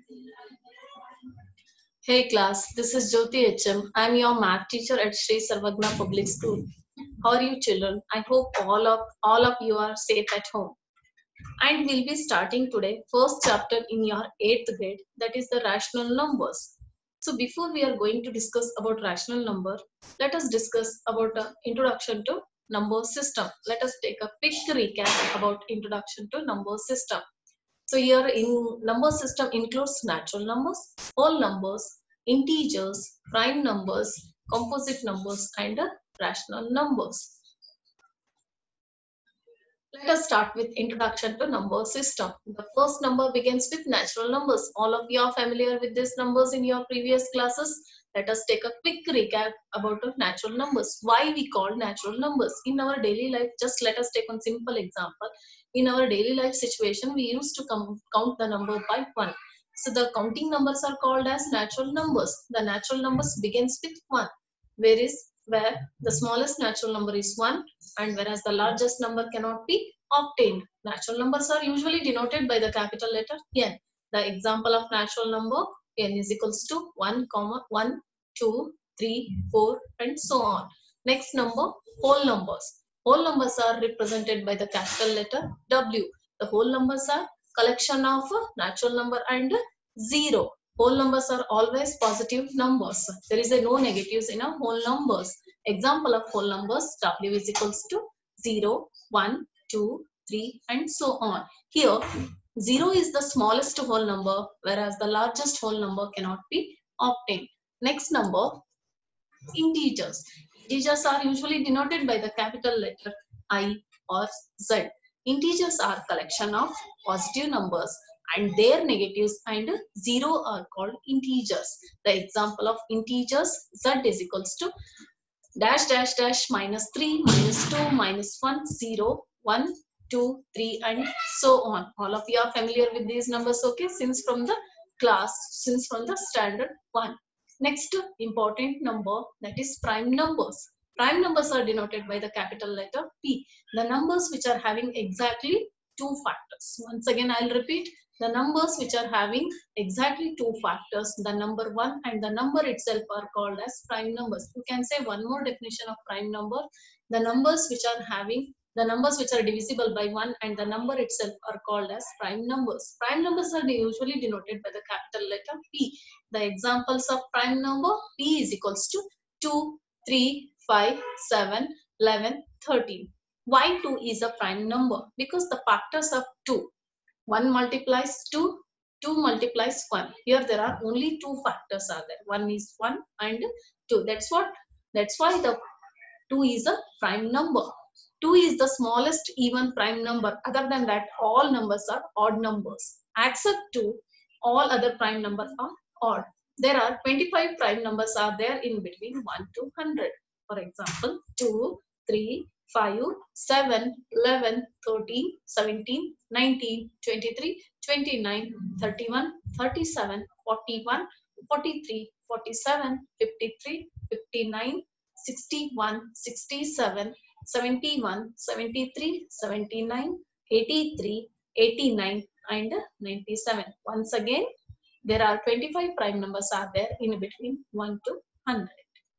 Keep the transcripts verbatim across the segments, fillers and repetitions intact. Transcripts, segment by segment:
Hey class, this is Jyoti H M. I'm your math teacher at Sri Sarvagna Public School. How are you children? I hope all of all of you are safe at home. And we'll be starting today first chapter in your eighth grade, that is the rational numbers. So before we are going to discuss about rational number, let us discuss about the introduction to number system. Let us take a quick recap about introduction to number system. So here in number system includes natural numbers, whole numbers, integers, prime numbers, composite numbers and uh, rational numbers. Let us start with introduction to number system. The first number begins with natural numbers. All of you are familiar with these numbers in your previous classes. Let us take a quick recap about the natural numbers. Why we call natural numbers? In our daily life, just let us take one simple example. In our daily life situation, we used to count the number by one. So the counting numbers are called as natural numbers. The natural numbers begins with one. Where is where the smallest natural number is one and whereas the largest number cannot be obtained. Natural numbers are usually denoted by the capital letter n. The example of natural number n is equals to one, one, two, three, four and so on. Next number, whole numbers. Whole numbers are represented by the capital letter W. The whole numbers are collection of natural number and zero. Whole numbers are always positive numbers. There is a no negatives in a whole numbers. Example of whole numbers, W is equals to zero, one, two, three and so on. Here zero is the smallest whole number whereas the largest whole number cannot be obtained. Next number, integers. Integers are usually denoted by the capital letter I or Z. Integers are collection of positive numbers and their negatives and zero are called integers. The example of integers, Z is equals to dash dash dash minus three, minus two, minus one, zero, one, two, three and so on. All of you are familiar with these numbers, okay, since from the class, since from the standard one. Next important number, that is prime numbers. Prime numbers are denoted by the capital letter P. The numbers which are having exactly two factors. Once again I'll repeat, the numbers which are having exactly two factors, the number one and the number itself are called as prime numbers. You can say one more definition of prime number. The numbers which are having, the numbers which are divisible by one and the number itself are called as prime numbers. Prime numbers are usually denoted by the capital letter P. The examples of prime number, P is equals to two, three, five, seven, eleven, thirteen. Why two is a prime number? Because the factors of two, one multiplies two, two multiplies one. Here there are only two factors are there. One is one and two. That's what, that's why the two is a prime number. two is the smallest even prime number. Other than that, all numbers are odd numbers. Except two, all other prime numbers are odd. There are twenty-five prime numbers are there in between one to one hundred. For example, two, three, five, seven, eleven, thirteen, seventeen, nineteen, twenty-three, twenty-nine, thirty-one, thirty-seven, forty-one, forty-three, forty-seven, fifty-three, fifty-nine, sixty-one, sixty-seven, seventy-one, seventy-three, seventy-nine, eighty-three, eighty-nine and ninety-seven. Once again, there are twenty-five prime numbers are there in between one to one hundred.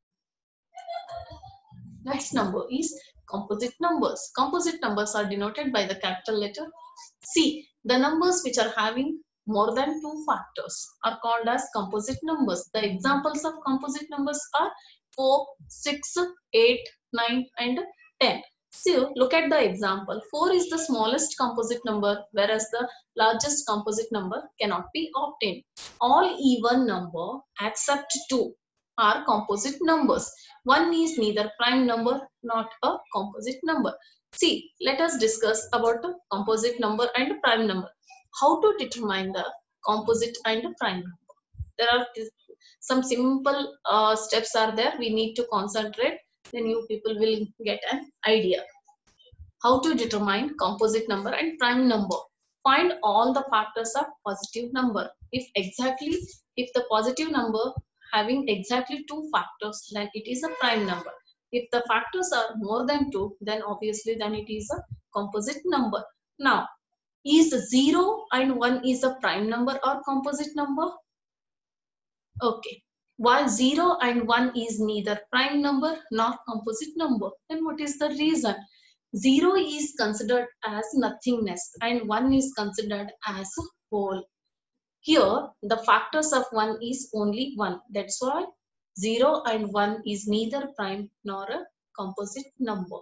Next number is composite numbers. Composite numbers are denoted by the capital letter C. The numbers which are having more than two factors are called as composite numbers. The examples of composite numbers are four, six, eight, nine and ten. So look at the example. four is the smallest composite number whereas the largest composite number cannot be obtained. All even number except two are composite numbers. one is neither prime number not a composite number. See, let us discuss about the composite number and prime number. How to determine the composite and prime number? There are some simple uh, steps are there. We need to concentrate. Then you people will get an idea. How to determine composite number and prime number? Find all the factors of positive number. If exactly, if the positive number having exactly two factors, then it is a prime number. If the factors are more than two, then obviously then it is a composite number. Now, Is zero and one is a prime number or composite number? Okay. While zero and one is neither prime number nor composite number, then what is the reason? zero is considered as nothingness and one is considered as whole. Here, the factors of one is only one. That's why zero and one is neither prime nor a composite number.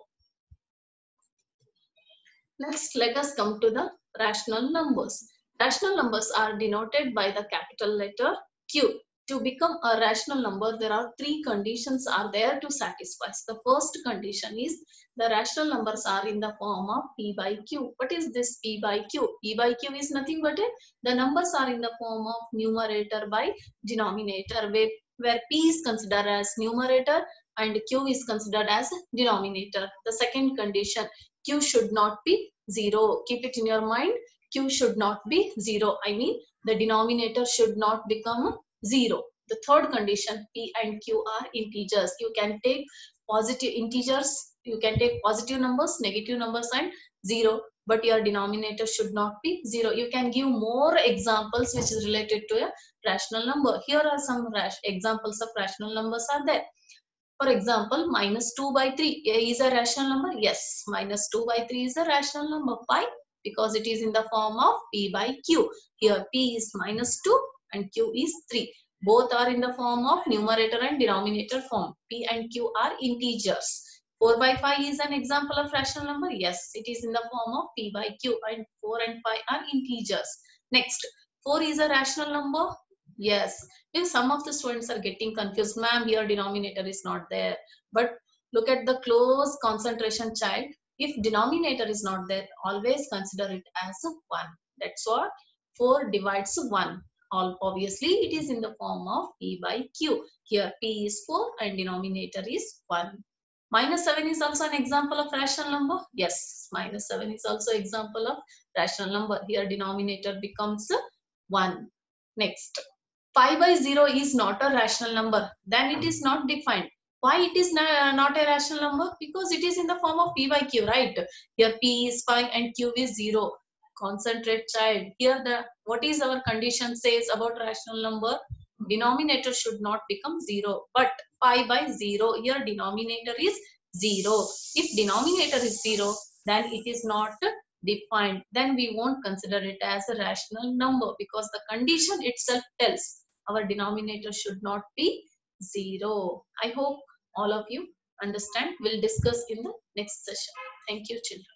Next, let us come to the rational numbers. Rational numbers are denoted by the capital letter Q. To become a rational number, there are three conditions are there to satisfy. The first condition is the rational numbers are in the form of P by Q. What is this P by Q? P by Q is nothing but a, the numbers are in the form of numerator by denominator, where, where P is considered as numerator and Q is considered as denominator. The second condition, Q should not be zero. Keep it in your mind. Q should not be zero. I mean, the denominator should not become zero. The third condition, P and Q are integers. You can take positive integers. You can take positive numbers, negative numbers and zero. But your denominator should not be zero. You can give more examples which is related to a rational number. Here are some rash examples of rational numbers are there. For example, minus two by three is a rational number. Yes, minus two by three is a rational number. Why? Because it is in the form of P by Q. Here P is minus two and Q is three. Both are in the form of numerator and denominator form. P and Q are integers. four by five is an example of rational number. Yes, it is in the form of P by Q and four and five are integers. Next, four is a rational number. Yes, if some of the students are getting confused, ma'am, here denominator is not there. But look at the close concentration child. If denominator is not there, always consider it as one. That's what four divides one. All obviously it is in the form of P by Q. Here P is four and denominator is one. Minus seven is also an example of rational number. Yes, minus seven is also example of rational number. Here denominator becomes one. Next, five by zero is not a rational number. Then it is not defined. Why it is not a rational number? Because it is in the form of P by Q, right? Here P is five and Q is zero. Concentrate child. Here the what is our condition says about rational number? Denominator should not become zero. But five by zero, here denominator is zero. If denominator is zero, then it is not defined. Then we won't consider it as a rational number because the condition itself tells our denominator should not be zero. I hope all of you understand. We'll discuss in the next session. Thank you, children.